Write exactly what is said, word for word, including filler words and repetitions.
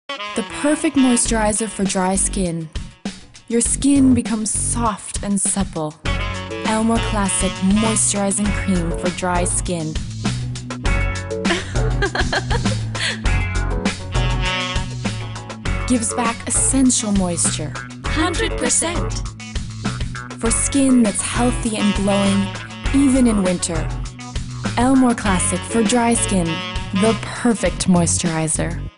The perfect moisturizer for dry skin. Your skin becomes soft and supple. Elmore Classic Moisturizing Cream for dry skin. Gives back essential moisture. one hundred percent. For skin that's healthy and glowing, even in winter. Elmore Classic for dry skin. The perfect moisturizer.